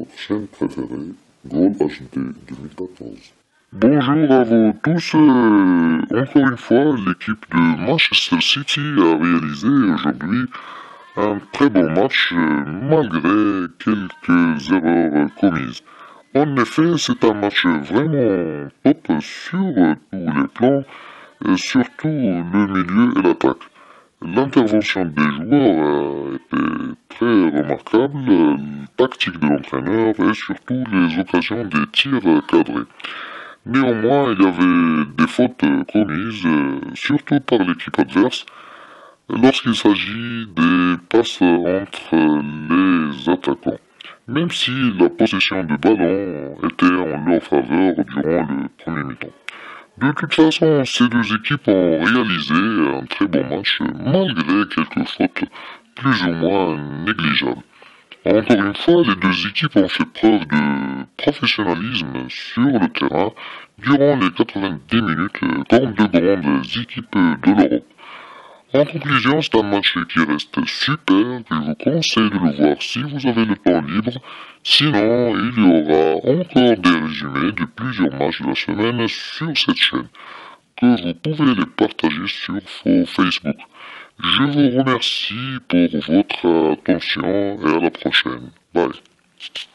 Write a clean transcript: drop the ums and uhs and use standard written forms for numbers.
chaîne préférée, Goal HD 2014. Bonjour à vous tous. Encore une fois, l'équipe de Manchester City a réalisé aujourd'hui un très bon match malgré quelques erreurs commises. En effet, c'est un match vraiment top sur tous les plans, surtout le milieu et l'attaque. L'intervention des joueurs a été très remarquable, la tactique de l'entraîneur et surtout les occasions des tirs cadrés. Néanmoins, il y avait des fautes commises, surtout par l'équipe adverse, lorsqu'il s'agit des passes entre les attaquants. Même si la possession de ballon était en leur faveur durant le premier mi-temps. De toute façon, ces deux équipes ont réalisé un très bon match malgré quelques fautes plus ou moins négligeables. Encore une fois, les deux équipes ont fait preuve de professionnalisme sur le terrain durant les 90 minutes comme de grandes équipes de l'Europe. En conclusion, c'est un match qui reste super, que je vous conseille de le voir si vous avez le temps libre. Sinon, il y aura encore des résumés de plusieurs matchs de la semaine sur cette chaîne, que vous pouvez les partager sur vos Facebook. Je vous remercie pour votre attention et à la prochaine. Bye.